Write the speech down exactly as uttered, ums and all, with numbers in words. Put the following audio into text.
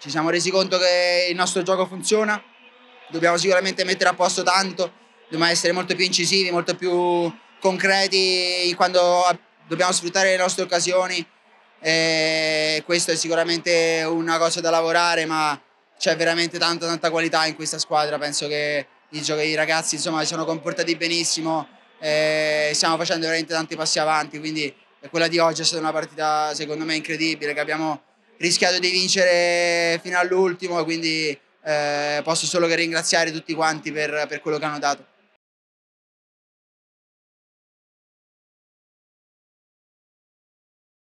ci siamo resi conto che il nostro gioco funziona, dobbiamo sicuramente mettere a posto tanto, dobbiamo essere molto più incisivi, molto più concreti quando dobbiamo sfruttare le nostre occasioni, e questo è sicuramente una cosa da lavorare, ma c'è veramente tanta tanta qualità in questa squadra. Penso che i, i ragazzi insomma si sono comportati benissimo, e stiamo facendo veramente tanti passi avanti, quindi quella di oggi è stata una partita secondo me incredibile, che abbiamo rischiato di vincere fino all'ultimo, quindi eh, posso solo che ringraziare tutti quanti per, per quello che hanno dato.